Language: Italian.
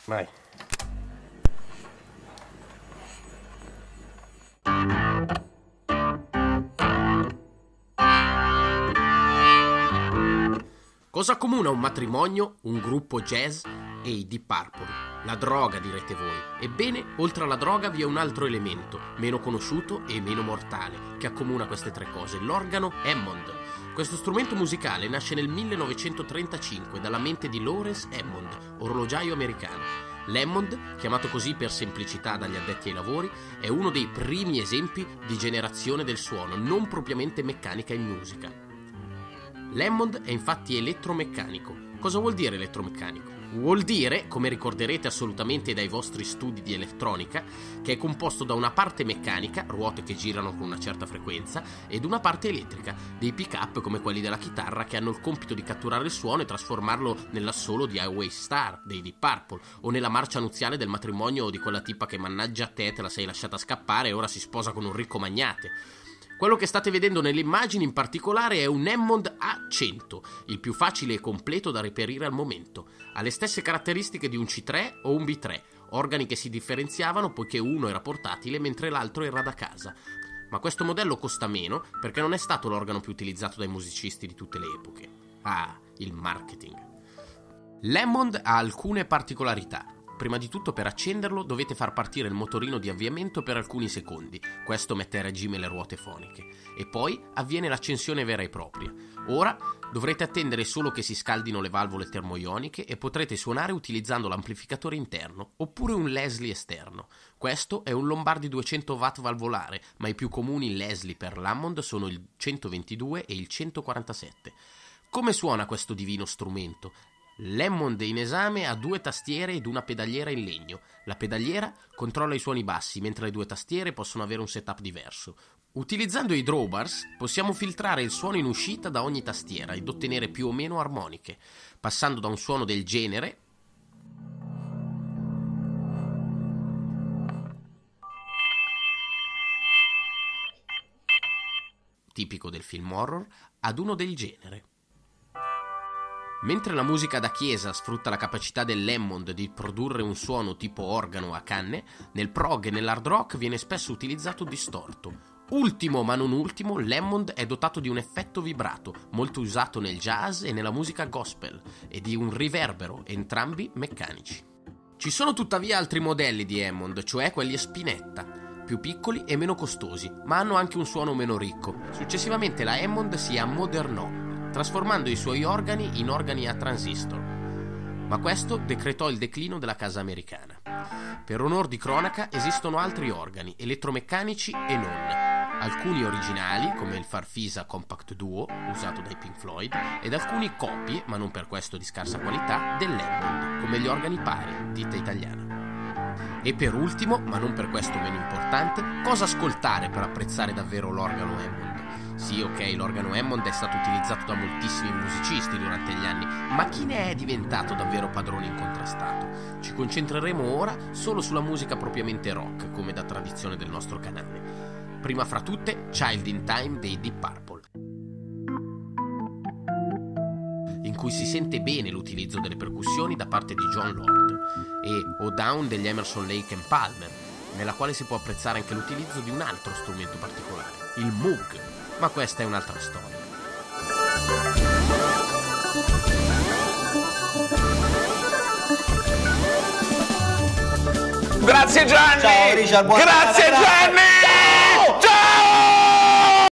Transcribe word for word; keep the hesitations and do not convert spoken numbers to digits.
Vai. Cosa accomuna un matrimonio, un gruppo jazz e i Deep Purple? La droga, direte voi. Ebbene, oltre alla droga vi è un altro elemento, meno conosciuto e meno mortale, che accomuna queste tre cose: l'organo Hammond. Questo strumento musicale nasce nel millenovecentotrentacinque dalla mente di Lawrence Hammond, orologiaio americano. L'Hammond, chiamato così per semplicità dagli addetti ai lavori, è uno dei primi esempi di generazione del suono, non propriamente meccanica in musica. L'Hammond è infatti elettromeccanico. Cosa vuol dire elettromeccanico? Vuol dire, come ricorderete assolutamente dai vostri studi di elettronica, che è composto da una parte meccanica, ruote che girano con una certa frequenza, ed una parte elettrica, dei pick-up come quelli della chitarra che hanno il compito di catturare il suono e trasformarlo nell'assolo di Highway Star dei Deep Purple, o nella marcia nuziale del matrimonio di quella tipa che mannaggia a te, te la sei lasciata scappare e ora si sposa con un ricco magnate. Quello che state vedendo nelle immagini in particolare è un Hammond A cento, il più facile e completo da reperire al momento. Ha le stesse caratteristiche di un C tre o un B tre, organi che si differenziavano poiché uno era portatile mentre l'altro era da casa. Ma questo modello costa meno perché non è stato l'organo più utilizzato dai musicisti di tutte le epoche. Ah, il marketing. L'Hammond ha alcune particolarità. Prima di tutto, per accenderlo dovete far partire il motorino di avviamento per alcuni secondi, questo mette a regime le ruote foniche, e poi avviene l'accensione vera e propria. Ora dovrete attendere solo che si scaldino le valvole termoioniche e potrete suonare utilizzando l'amplificatore interno oppure un Leslie esterno. Questo è un Lombardi duecento watt valvolare, ma i più comuni Leslie per l'Hammond sono il centoventidue e il centoquarantasette. Come suona questo divino strumento? L'Hammond in esame ha due tastiere ed una pedaliera in legno. La pedaliera controlla i suoni bassi, mentre le due tastiere possono avere un setup diverso. Utilizzando i drawbars possiamo filtrare il suono in uscita da ogni tastiera ed ottenere più o meno armoniche, passando da un suono del genere tipico del film horror ad uno del genere. Mentre la musica da chiesa sfrutta la capacità dell'Hammond di produrre un suono tipo organo a canne, nel prog e nell'hard rock viene spesso utilizzato distorto. Ultimo ma non ultimo, l'Hammond è dotato di un effetto vibrato, molto usato nel jazz e nella musica gospel, e di un riverbero, entrambi meccanici. Ci sono tuttavia altri modelli di Hammond, cioè quelli a spinetta, più piccoli e meno costosi, ma hanno anche un suono meno ricco. Successivamente la Hammond si ammodernò, trasformando i suoi organi in organi a transistor. Ma questo decretò il declino della casa americana. Per onor di cronaca esistono altri organi, elettromeccanici e non, alcuni originali come il Farfisa Compact Duo, usato dai Pink Floyd, ed alcuni copie, ma non per questo di scarsa qualità, dell'Hammond, come gli organi pari, ditta italiana. E per ultimo, ma non per questo meno importante, cosa ascoltare per apprezzare davvero l'organo Hammond? Sì, ok, l'organo Hammond è stato utilizzato da moltissimi musicisti durante gli anni, ma chi ne è diventato davvero padrone incontrastato? Ci concentreremo ora solo sulla musica propriamente rock, come da tradizione del nostro canale. Prima fra tutte, Child in Time dei Deep Purple, in cui si sente bene l'utilizzo delle percussioni da parte di Jon Lord, e O Down degli Emerson, Lake and Palmer, nella quale si può apprezzare anche l'utilizzo di un altro strumento particolare, il Moog. Ma questa è un'altra storia. Grazie Gianni! Ciao Richard, buona Grazie serata. Gianni!